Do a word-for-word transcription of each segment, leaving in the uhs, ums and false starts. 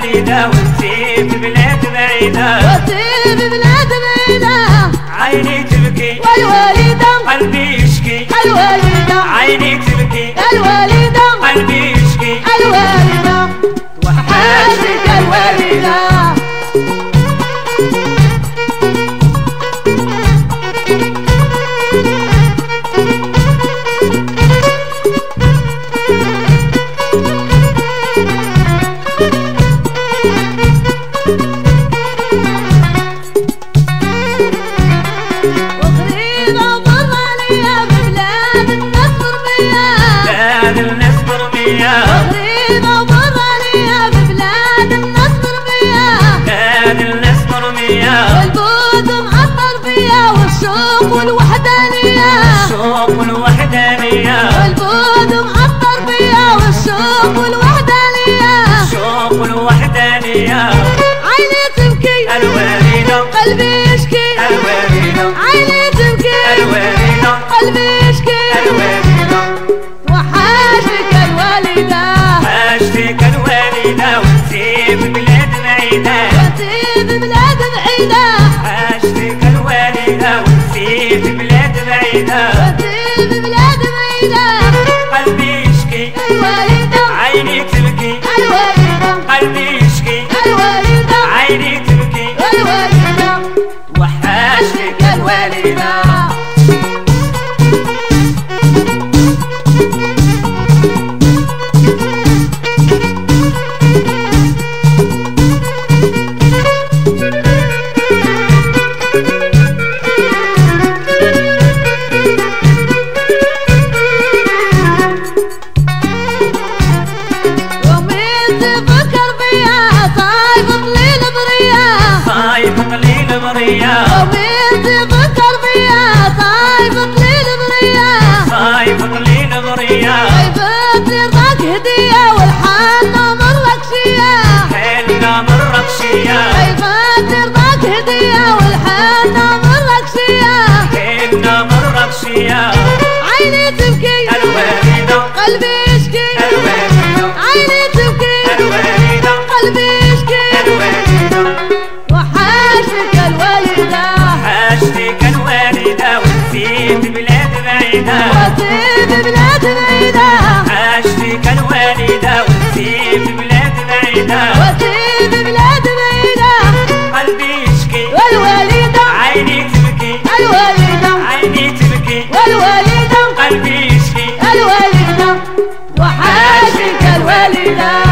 الوالدة وانتي ببلاد بعيدة وانتي ببلاد بعيدة عيني تبكي والوالدة قلبي يشكي الوالدة عيني تبكي الوالدة قلبي يشكي الوالدة وحشتك الوالدة وغريبة وبرا ليا ببلاد الناس مرمية بلاد الناس مرمية والبود معطر بيا والشوق والوحدانية الشوق والوحدانية والبود معطر بيا والشوق والوحدانية الشوق والوحدانية عيني تبكي الوالدة قلبي يشكي الوالدة عيني تبكي الوالدة قلبي يشكي الوالدة وحشتك الوالدة وحشتك الوالدة وانتي ببلاد بعيدة وانتي ببلاد بعيدة وحشتك الوالدة وانتي ببلاد بعيدة وانتي ببلاد بعيدة قلبي يشكي الوالدة عيني تبكي الوالدة قلبي يشكي الوالدة عيني تبكي الوالدة وحشتك الوالدة ومين تفكر بيا صايفط لي البرية صايفط لي البرية صايفط لي رضاك هدية والحالة مرقشية حالنا مرقشية صايفط لي رضاك هدية والحالة مرقشية حالنا مرقشية عيني تبكي الوالدة قلبي يشكي الوالدة عيني تبكي الوالدة قلبي يشكي الوالدة وحشتك الوالدة وحشتك الوالدة وانتي ببلاد بعيدة وانتي ببلاد بعيدة وحشتك الوالدة وانتي ببلاد بعيدة وانتي ببلاد بعيدة قلبي يشكي والوالدة عيني تبكي الوالدة عيني تبكي والوالدة قلبي يشكي الوالدة وحشتك الوالدة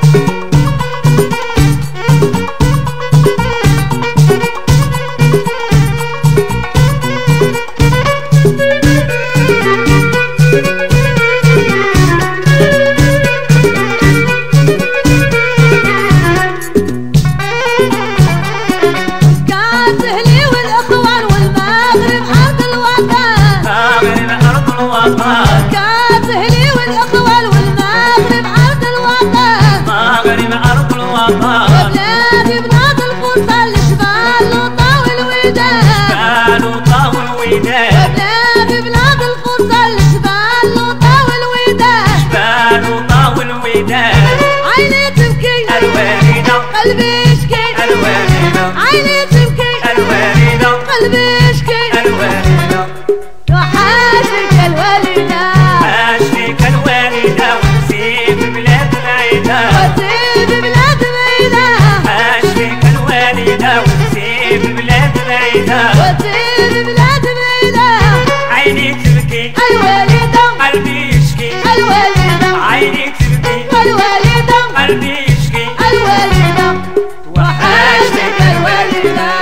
كاتهلي والاخوال والمغرب عرض الوطن مغرب ارض الوطن وبلادي بلاد الفرصه الجبال وطاول الوداد جبال وطاول الوداد وبلادي بلاد الفرصه الجبال وطاول الوداد جبال وطاول الوداد عيني تبكي الوالدة قلبي يشكي الوالدة عيني تبكي الوالدة قلبي يشكي الوالدة وحشتك الوالدة وحشتك الوالدة وانتي ببلاد بعيدة وانتي ببلاد بعيدة وحشتك الوالدة وانتي ببلاد بعيدة وانتي ببلاد بعيدة عيني تبكي الوالدة قلبي يشكي الوالدة عيني تبكي الوالدة قلبي يشكي الوالدة وحشتك الوالدة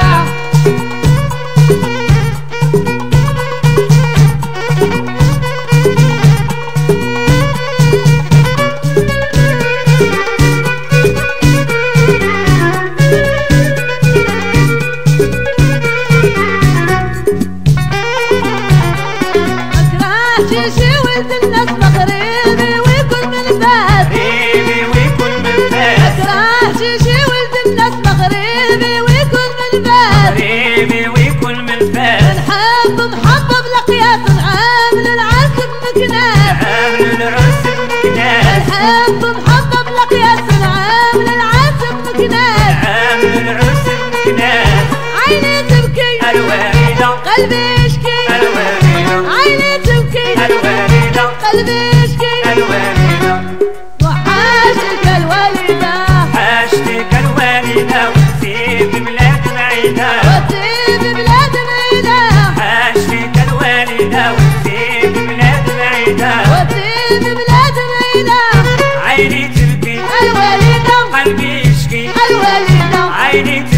مكناس عام العرس المكناس عيني تبكي الوالدة قلبي يشكي الوالدة عيني تبكي الوالدة قلبي يشكي الوالدة وحاشتك الوالدة حاشتك الوالدة وتسيب بلاد بعيدة وتسيب بلاد بعيدة حاشتك الوالدة وتسيب بلاد بعيدة وتسيب بلاد بعيدة عيني تبكي الوالدة قلبي يشكي الوالدة عيني